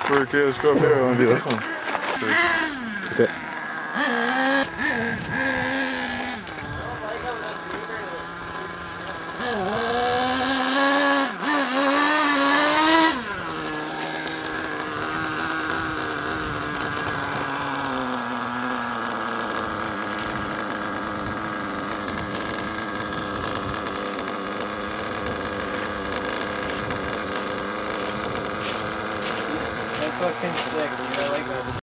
Okay, let's go up there. I want to do this one. Okay. That's fucking sick, dude. I like that.